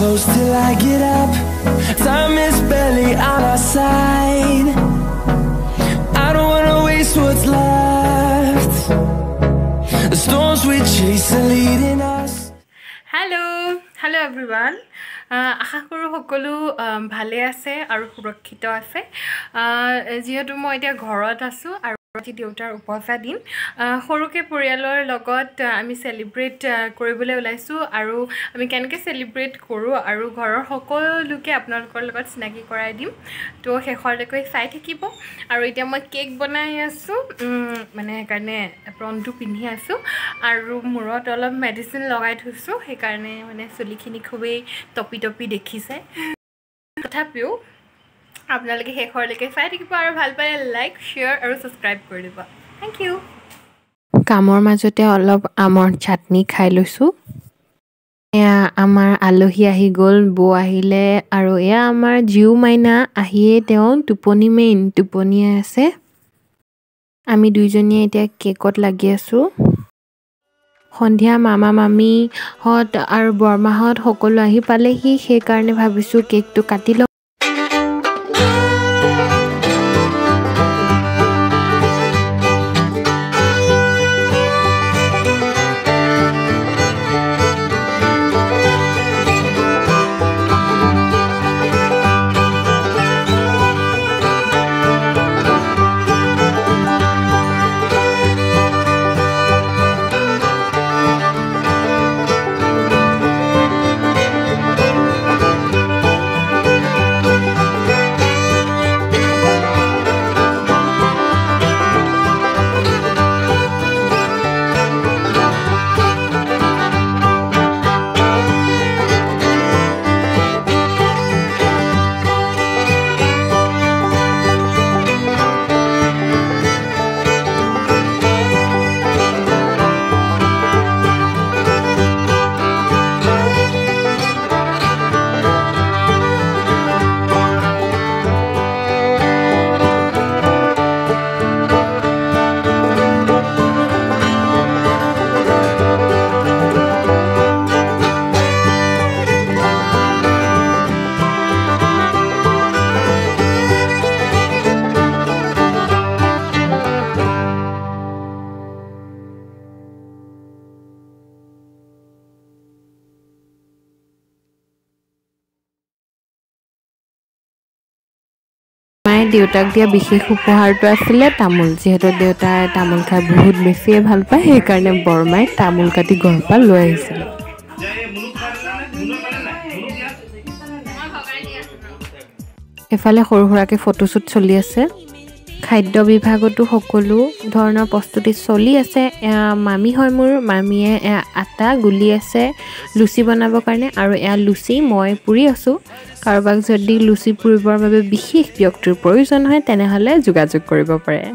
close till I get up. Time is barely on our side. I don't wanna waste what's left. The storms we chase are leading us. Hello everyone. আশা কৰো সকলো ভালে আছে আৰু সুৰক্ষিত আছে যেহেতু মই এতিয়া ঘৰত আছো আৰু আজি দেউতাৰ উপস্থা দিন সৰুকে পৰিয়ালৰ লগত আমি সেলিব্ৰেট কৰিবলৈ ওলাইছো আৰু আমি কেনেকৈ সেলিব্ৰেট কৰো আৰু ঘৰৰ সকলোকে আপোনালোকৰ লগত চিনাকি কৰাই দিম তো শেষৰলৈকে চাই থাকিব আৰু এতিয়া মই কেক বনাই আছো মানে কাৰণে এপ্ৰনটো পিন্ধি আছো আৰু মূৰত অলপ মেডিচিন লগাই থৈছো সেই কাৰণে মানে চুলিখিনি খুবেই টপি দেখিছে তথাপিও আপোনালোকে শেষৰলৈকে চাই থাকিব আৰু ভাল পালে লাইক শেয়াৰ আৰু সাবস্ক্ৰাইব কৰি দিব থ্যাংক ইউ কামৰ মাজতে অলপ আমৰ চাটনি খাই লৈছো এয়া আমাৰ আলহী আহি গ'ল বৌ আহিলে আৰু এয়া আমাৰ জিউ মাইনা আহিয়ে তেওঁ টোপনিয়ে আছে আমি দুইজনীয়ে এতিয়া কেকত লাগি আছো সন্ধিয়া মামা মামি হত আৰু বৰমাহত সকলো আহি পালেহি সেই কাৰণে ভাবিছো কেকটো কাটি লওঁ দেউতাক দিয়া বিশেষ উপহাৰটো আছিল তামোল যেহেতু দেউতাই তামোল খাই বহুত বেছি ভাল পায় সেই কাৰণে বৰমাই তামোল কাটি ঘৰপা লৈ আহিছিল এফালে সৰু সৰুকে ফটোশুট চলি আছে খাদ্য বিভাগতো সকলো ধৰণৰ প্ৰস্তুতি চলি আছে মামি হয় মোৰ মামিয়ে আটা গুলি আছে লুচি বনাবৰ কাৰণে আৰু এয়া লুচি মই পুৰি আছো কাৰোবাক যদি লুচি পুৰিবৰ বাবে বিশেষ ব্যক্তিৰ প্ৰয়োজন হয় তেনেহলে যোগাযোগ কৰিব পাৰে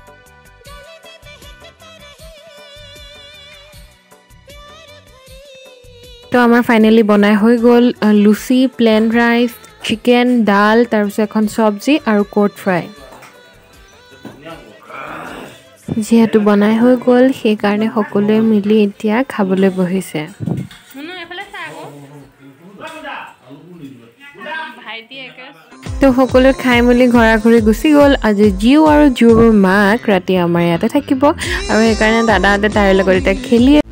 তো আমাৰ ফাইনালি বনাই হৈ গ'ল লুচি প্লেন ৰাইচ চিকেন ডাল তাৰপিছত এখন সবজি আৰু কোট ফ্ৰাই যেহেতু বনাই হৈ গ'ল সেই কাৰণে সকলোৱে মিলি এতিয়া খাবলৈ বহিছে তো সকলো খাই মেলি ঘৰা-ঘৰি গুচি গ'ল আজি জিউ আৰু জিউৰ মাক ৰাতি আমাৰ ইয়াতে থাকিব আৰু সেই কাৰণে দাদাহঁতে তাইৰ লগত এতিয়া খেলি